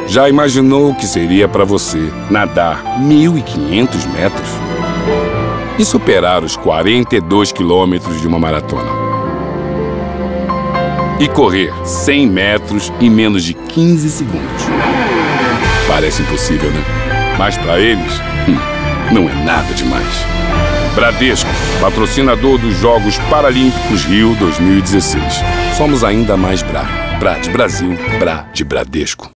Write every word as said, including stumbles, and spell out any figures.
Já imaginou o que seria para você nadar mil e quinhentos metros? E superar os quarenta e dois quilômetros de uma maratona? E correr cem metros em menos de quinze segundos? Parece impossível, né? Mas para eles, hum, não é nada demais. Bradesco, patrocinador dos Jogos Paralímpicos Rio dois mil e dezesseis. Somos ainda mais Bra. Bra de Brasil, Bra de Bradesco.